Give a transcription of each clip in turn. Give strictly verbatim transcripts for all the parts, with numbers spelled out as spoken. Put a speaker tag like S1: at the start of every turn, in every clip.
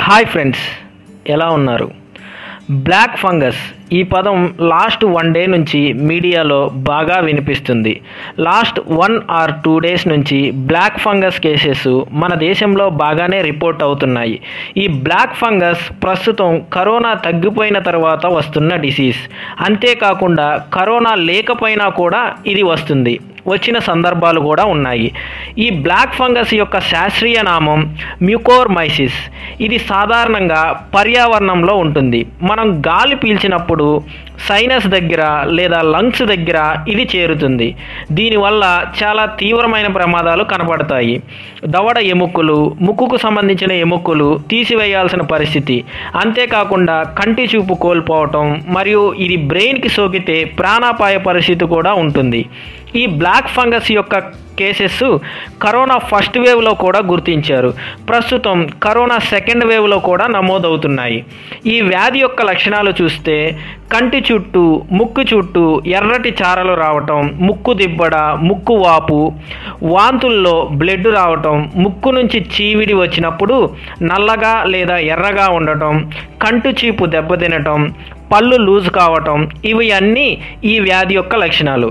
S1: Hi friends, ఎలా ఉన్నారు? Black fungus ఈ పదం లాస్ట్ వన్ డే నుంచి మీడియాలో బాగా వినిపిస్తుంది. Last one or two days నుంచి బ్లాక్ ఫంగస్ కేసెస్ మన దేశంలో బాగానే రిపోర్ట్ అవుతున్నాయి. ఈ బ్లాక్ ఫంగస్ ప్రస్తుతం కరోనా తగ్గిపోయిన తర్వాత వస్తున్న డిసీజ్. అంతేకాకుండా కరోనా లేకపోయినా కూడా ఇది వస్తుంది, వచ్చిన సందర్భాలు కూడా ఉన్నాయి. ఈ బ్లాక్ ఫంగస్ యొక్క శాస్త్రీయ నామం మ్యూకోర్మైసిస్. ఇది సాధారణంగా పర్యావరణంలో ఉంటుంది. మనం గాలి పీల్చినప్పుడు సైనస్ దగ్గర లేదా లంగ్స్ దగ్గర ఇది చేరుతుంది. దీనివల్ల చాలా తీవ్రమైన ప్రమాదాలు కనపడతాయి. దవడ ఎముకలు, ముక్కుకు సంబంధించిన ఎముకలు తీసివేయాల్సిన పరిస్థితి. అంతేకాకుండా కంటి చూపు కోల్పోవటం మరియు ఇది బ్రెయిన్కి సోకితే ప్రాణాపాయ పరిస్థితి కూడా ఉంటుంది. ఈ బ్లాక్ ఫంగస్ యొక్క కేసెస్ కరోనా ఫస్ట్ వేవ్లో కూడా గుర్తించారు. ప్రస్తుతం కరోనా సెకండ్ వేవ్లో కూడా నమోదవుతున్నాయి. ఈ వ్యాధి యొక్క లక్షణాలు చూస్తే కంటి చుట్టూ, ముక్కు చుట్టూ ఎర్రటి చారలు రావటం, ముక్కు దిబ్బడ, ముక్కు వాపు, వాంతుల్లో బ్లడ్ రావటం, ముక్కు నుంచి చీవిడి వచ్చినప్పుడు నల్లగా లేదా ఎర్రగా ఉండటం, కంటి చూపు దెబ్బతినటం, పళ్ళు లూజ్ కావటం, ఇవి అన్నీ ఈ వ్యాధి యొక్క లక్షణాలు.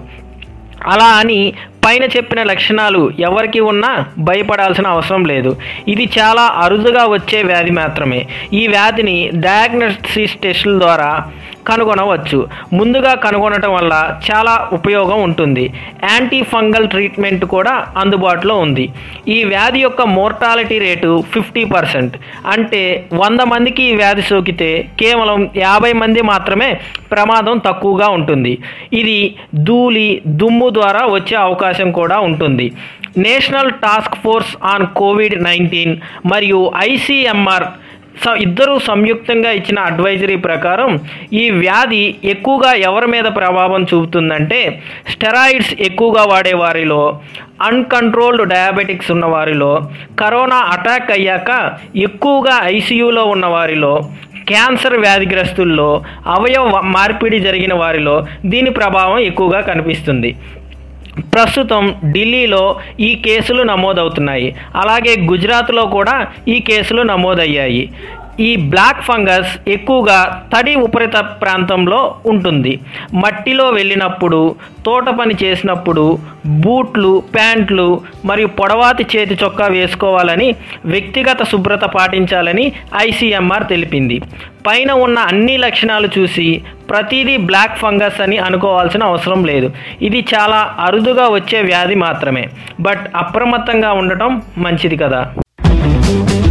S1: అలా అని పైన చెప్పిన లక్షణాలు ఎవరికి ఉన్నా భయపడాల్సిన అవసరం లేదు. ఇది చాలా అరుదుగా వచ్చే వ్యాధి మాత్రమే. ఈ వ్యాధిని డయాగ్నోసిస్ టెస్టుల ద్వారా కనుగొనవచ్చు. ముందుగా కనుగొనటం వల్ల చాలా ఉపయోగం ఉంటుంది. యాంటీ ఫంగల్ ట్రీట్మెంట్ కూడా అందుబాటులో ఉంది. ఈ వ్యాధి యొక్క మోర్టాలిటీ రేటు ఫిఫ్టీ పర్సెంట్. అంటే వంద మందికి ఈ వ్యాధి సోకితే కేవలం యాభై మంది మాత్రమే ప్రమాదం తక్కువగా ఉంటుంది. ఇది ధూళి, దుమ్ము ద్వారా వచ్చే అవకాశం కూడా ఉంటుంది. National task force on covid nineteen మరియు ఐసీఎంఆర్ ఇద్దరు సంయుక్తంగా ఇచ్చిన అడ్వైజరీ ప్రకారం ఈ వ్యాధి ఎక్కువగా ఎవరి మీద ప్రభావం చూపుతుందంటే స్టెరాయిడ్స్ ఎక్కువగా వాడే వారిలో, అన్కంట్రోల్డ్ డయాబెటిక్స్ ఉన్న వారిలో, కరోనా అటాక్ అయ్యాక ఎక్కువగా ఐసీయూలో ఉన్న వారిలో, క్యాన్సర్ వ్యాధిగ్రస్తుల్లో, అవయవ మార్పిడి జరిగిన వారిలో దీని ప్రభావం ఎక్కువగా కనిపిస్తుంది. ప్రస్తుతం ఢిల్లీలో ఈ కేసులు నమోదవుతున్నాయి. అలాగే గుజరాత్లో కూడా ఈ కేసులు నమోదయ్యాయి. ఈ బ్లాక్ ఫంగస్ ఎక్కువగా తడి ఉపరితల ప్రాంతంలో ఉంటుంది. మట్టిలో వెళ్ళినప్పుడు, తోట పని చేసినప్పుడు బూట్లు, ప్యాంట్లు మరియు పొడవాటి చేతి చొక్కా వేసుకోవాలని, వ్యక్తిగత శుభ్రత పాటించాలని ఐసీఎంఆర్ తెలిపింది. పైన ఉన్న అన్ని లక్షణాలు చూసి ప్రతిదీ బ్లాక్ ఫంగస్ అని అనుకోవాల్సిన అవసరం లేదు. ఇది చాలా అరుదుగా వచ్చే వ్యాధి మాత్రమే. బట్ అప్రమత్తంగా ఉండటం మంచిది కదా.